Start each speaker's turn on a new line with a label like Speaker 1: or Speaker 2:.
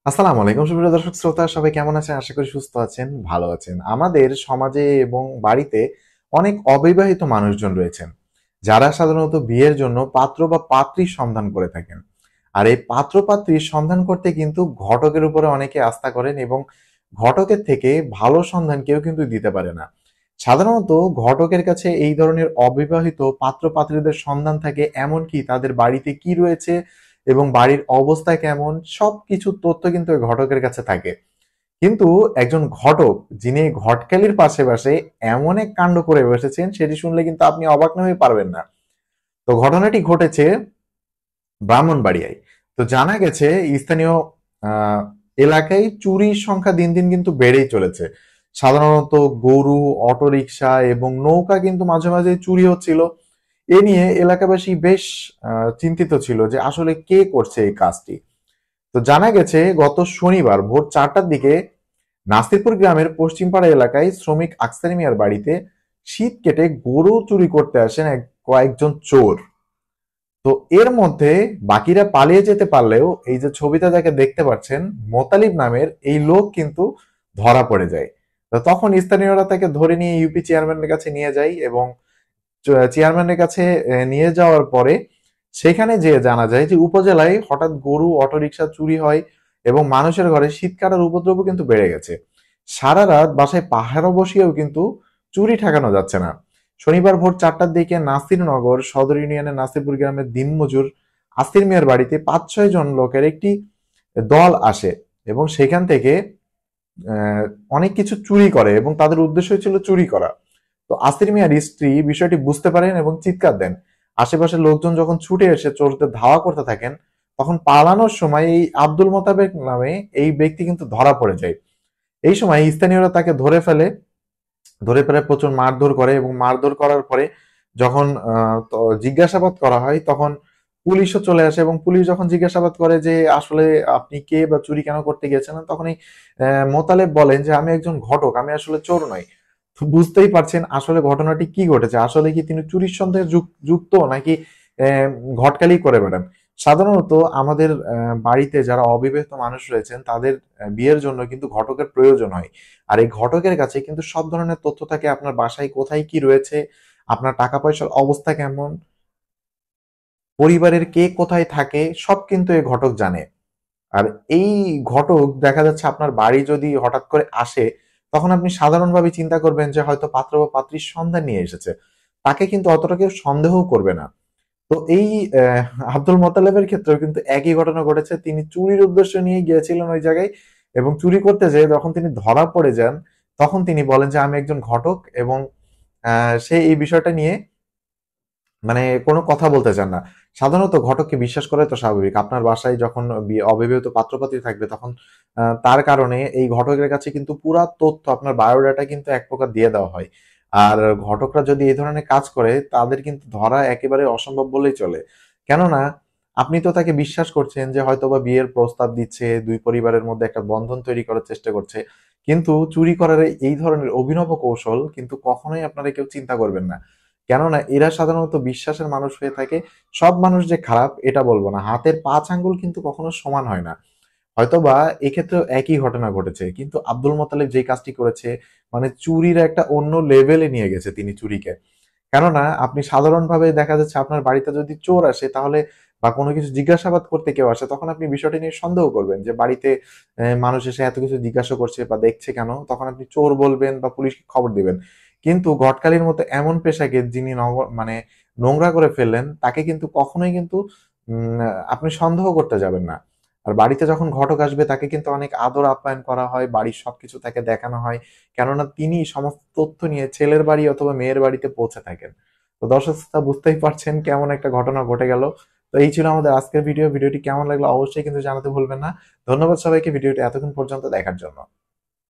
Speaker 1: আসসালামু আলাইকুম সুপ্রিয় দর্শক শ্রোতা, সবাই কেমন আছেন? আশা করি সুস্থ আছেন, ভালো আছেন। আমাদের সমাজে এবং বাড়িতে অনেক অবিবাহিত মানুষজন রয়েছেন, যারা সাধারণত বিয়ের জন্য পাত্র বা পাত্রীর সন্ধান করে থাকেন। আর এই পাত্র পাত্রীর সন্ধান করতে কিন্তু ঘটকের উপরে অনেকে আস্থা করেন এবং ঘটকের থেকে ভালো সন্ধান কেউ কিন্তু দিতে পারে না। সাধারণত ঘটকের কাছে এই ধরনের অবিবাহিত পাত্র পাত্রীদের সন্ধান থাকে, এমনকি তাদের বাড়িতে কি রয়েছে এবং বাড়ির অবস্থা কেমন সবকিছু তথ্য কিন্তু ওই ঘটকের কাছে থাকে। কিন্তু একজন ঘটক যিনি ঘটকালির পাশে পাশে এমন এক কাণ্ড করে বসেছেন, সেটি শুনলে কিন্তু আপনি অবাক না হয়ে পারবেন না। তো ঘটনাটি ঘটেছে ব্রাহ্মণবাড়িয়ায়। তো জানা গেছে স্থানীয় আহ, এলাকায় চুরির সংখ্যা দিন দিন কিন্তু বেড়েই চলেছে। সাধারণত গরু, অটোরিকশা এবং নৌকা কিন্তু মাঝে মাঝে চুরি হচ্ছিল। এ নিয়ে এলাকাবাসী বেশ চিন্তিত ছিল যে আসলে কে করছে এই কাজটি। তো জানা গেছে গত শনিবার ভোর 4টার দিকে নাসিরপুর গ্রামের পশ্চিমপাড়া এলাকায় শ্রমিক আক্তার মিয়ার বাড়িতে শীত কেটে গরু চুরি করতে আসেন কয়েকজন চোর। তো এর মধ্যে বাকিরা পালিয়ে যেতে পারলেও এই যে ছবিটা যাকে দেখতে পাচ্ছেন, মোতালিব নামের এই লোক কিন্তু ধরা পড়ে যায়। তো তখন স্থানীয়রা তাকে ধরে নিয়ে ইউপি চেয়ারম্যানের কাছে নিয়ে যায় এবং চেয়ারম্যানের কাছে নিয়ে যাওয়ার পরে সেখানে যেয়ে জানা যায় যে উপজেলায় হঠাৎ গরু, অটোরিকশা চুরি হয় এবং মানুষের ঘরে শীত কাটার উপদ্রব কিন্তু বেড়ে গেছে। সারা রাত বাসায় পাহারা বসিয়েও কিন্তু চুরি ঠেকানো যাচ্ছে না। শনিবার ভোর 4টার দিকে নাসিরনগর সদর ইউনিয়নের নাসিরপুর গ্রামের দিনমজুর আসির মিয়ার বাড়িতে 5-6 জন লোকের একটি দল আসে এবং সেখান থেকে অনেক কিছু চুরি করে এবং তাদের উদ্দেশ্য ছিল চুরি করা। তো আসির মিয়ার স্ত্রী বিষয়টি বুঝতে পারেন এবং চিৎকার দেন। আশেপাশের লোকজন যখন ছুটে এসে চোরদের ধাওয়া করতে থাকেন, তখন পালানোর সময় এই আব্দুল মোতাবেক নামে এই ব্যক্তি কিন্তু ধরা পড়ে যায়। এই সময় স্থানীয়রা তাকে ধরে ফেলে প্রচুর মারধর করে এবং মারধর করার পরে যখন জিজ্ঞাসাবাদ করা হয়, তখন পুলিশও চলে আসে এবং পুলিশ যখন জিজ্ঞাসাবাদ করে যে আসলে আপনি কে বা চুরি কেন করতে গিয়েছেন, তখনই মোতালেব বলেন যে আমি একজন ঘটক, আমি আসলে চোর নই। তো বুঝতেই পারছেন আসলে ঘটনাটি কি ঘটেছে। আসলে কি তিনি চুরির সন্দেহে যুক্ত, নাকি আহ, ঘটকালি করে বেড়ান? সাধারণত আমাদের বাড়িতে যারা অবিবাহিত মানুষ রয়েছেন তাদের বিয়ের জন্য কিন্তু ঘটকের প্রয়োজন হয়। আর এই ঘটকের কাছে কিন্তু সব ধরনের তথ্য থাকে, আপনার বাসায় কোথায় কি রয়েছে, আপনার টাকা পয়সার অবস্থা কেমন, পরিবারের কে কোথায় থাকে, সব কিন্তু এই ঘটক জানে। আর এই ঘটক দেখা যাচ্ছে আপনার বাড়ি যদি হঠাৎ করে আসে, তখন আপনি সাধারণভাবে চিন্তা করবেন যে হয়তো পাত্র বা পাত্রীর সন্ধান নিয়ে এসেছে, তাকে কিন্তু অতটা কেউ সন্দেহ করবে না। তো এই আহ, আব্দুল মোতালেবের ক্ষেত্রেও কিন্তু একই ঘটনা ঘটেছে। তিনি চুরির উদ্দেশ্য নিয়ে গিয়েছিলেন ওই জায়গায় এবং চুরি করতে যেয়ে যখন তিনি ধরা পড়ে যান, তখন তিনি বলেন যে আমি একজন ঘটক এবং সে এই বিষয়টা নিয়ে মানে কোনো কথা বলতে চান না। সাধারণত ঘটককে বিশ্বাস করে তো স্বাভাবিক। আপনার বাসায় যখন অবিবাহিত পাত্রপাত্রী থাকবে, তখন তার কারণে এই ঘটকের কাছে কিন্তু পুরা তথ্য, আপনার বায়োডাটা কিন্তু এক প্রকার দিয়ে দেওয়া হয়। আর ঘটকরা যদি এই ধরনের কাজ করে, তাদের কিন্তু ধরা একেবারে অসম্ভব বললেই চলে। কেননা আপনি তো তাকে বিশ্বাস করছেন যে হয়তোবা বিয়ের প্রস্তাব দিচ্ছে, দুই পরিবারের মধ্যে একটা বন্ধন তৈরি করার চেষ্টা করছে, কিন্তু চুরি করার এই ধরনের অভিনব কৌশল কিন্তু কখনোই আপনারা কেউ চিন্তা করবেন না। কেননা এরা সাধারণত বিশ্বাসের মানুষ হয়ে থাকে। সব মানুষ যে খারাপ এটা বলবো না, হাতের 5 আঙ্গুল কিন্তু কখনো সমান হয় না। হয়তোবা এক্ষেত্রেও একই ঘটনা ঘটেছে, কিন্তু আব্দুল মোতালেব যে কাজটি করেছে, মানে চুরির একটা অন্য লেভেলে নিয়ে গেছে তিনি চুরিকে। কেননা আপনি সাধারণভাবে দেখা যাচ্ছে আপনার বাড়িতে যদি চোর আসে, তাহলে বা কোনো কিছু জিজ্ঞাসাবাদ করতে কেউ আসে, তখন আপনি বিষয়টা নিয়ে সন্দেহ করবেন যে বাড়িতে মানুষ এসে এত কিছু জিজ্ঞাসা করছে বা দেখছে কেন, তখন আপনি চোর বলবেন বা পুলিশকে খবর দিবেন। কিন্তু ঘটকালির মতো এমন পেশাকে যিনি মানে নোংরা করে ফেললেন, তাকে কিন্তু কখনোই কিন্তু আপনি সন্দেহ করতে যাবেন না। আর বাড়িতে যখন ঘটক আসবে, তাকে কিন্তু অনেক আদর আপ্যায়ন করা হয়, বাড়ির সবকিছু তাকে দেখানো হয়। কেননা তিনি সমস্ত তথ্য নিয়ে ছেলের বাড়ি অথবা মেয়ের বাড়িতে পৌঁছে থাকেন। তো দর্শক শ্রোতা, বুঝতেই পারছেন কেমন একটা ঘটনা ঘটে গেল। তো এই ছিল আমাদের আজকের ভিডিও। ভিডিওটি কেমন লাগলো অবশ্যই কিন্তু জানাতে ভুলবেন না। ধন্যবাদ সবাইকে ভিডিওটি এতক্ষণ পর্যন্ত দেখার জন্য।